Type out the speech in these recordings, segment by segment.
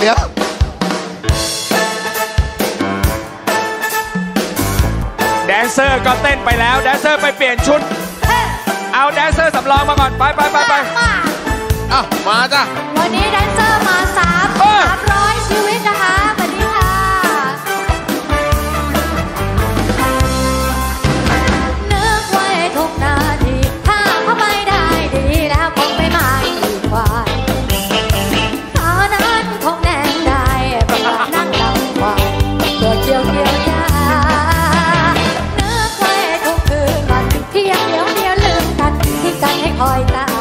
เดี๋ยวแดนเซอร์ก็เต้นไปแล้วแดนเซอร์ไปเปลี่ยนชุดเอาแดนเซอร์สำรองมาก่อนไปอ้าวมาจ้ะวันนี้แดนเซอร์มา300 ชีวิตนะคะสวัสดีค่ะนึกไว้ทุกนาทีถ้าเขาไม่ได้ดีแล้วคงไม่มาอีกวันตอนนั้นคงแน่นได้เพราะนั่งหลับวันตัวเกี่ยวใจนึกไว้ทุกคืนวันเพียงเดียวลืมกันที่กันให้คอยตาม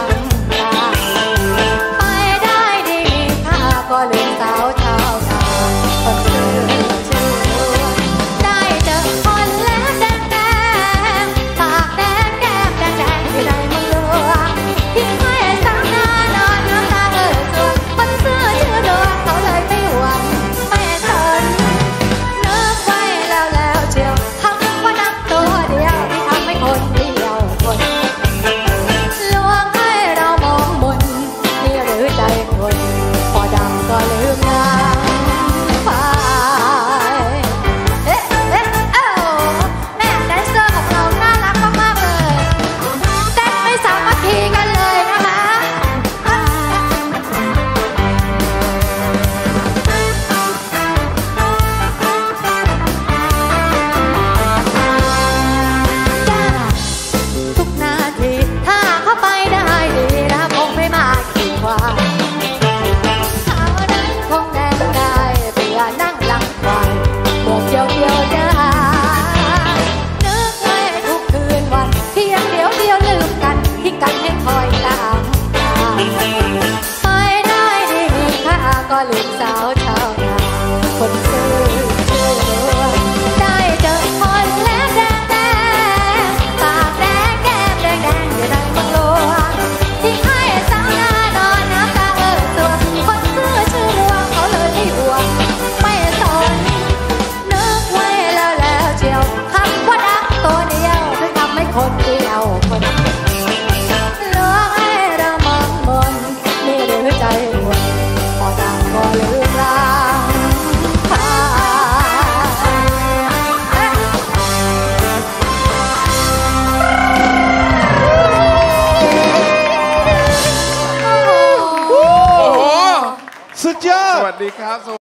ก็ลืมสาวชาวนาคนชื่อได้เจอคนแล้วแดงปากแดงแก้มแดงที่ได้มึงหลวงที่ให้สาวหน้านอนน้ำตาส่วนคนเสื้อชื่อดวงเขาเลยไม่หวังไม่สนนึกไว้แล้วเชียวคำว่านักตัวเดียวที่ทำให้คนเดียวคนลวงให้เรามองมนนี่หรือใจคนพอดำก็ลืมนางไปแม่แดนเซอร์ของเราน่ารักมากๆเลยเต้นไม่สามัคคีกันเลยนะคะทุกนาทีถ้าเข้าไปได้ดีแล้วคงไม่มากี่วันนั่งหลังควายบวกเกี่ยวจ้านึกไว้ทุกคืนวันเพียงเดียวลืมกันที่กันให้คอยตามไปได้ดีมีค่าก็ลืมสาวชาวนาคนซื่อได้เจอคนแล้วแดงปากแดงแก้มแดงอย่าได้บังหลวงที่ให้สาวนอนน้ำตาตัวคนซื่อชื่อดวงเขาเลยไม่ห่วงนึกไว้แล้วเชียวคำว่ารักตัวเดียวถึงทำให้คนเดียวคนลวงให้เรามองมนนี่หรือใจคนพอดังก็ลืมลางสุดยอดสวัสดีครับ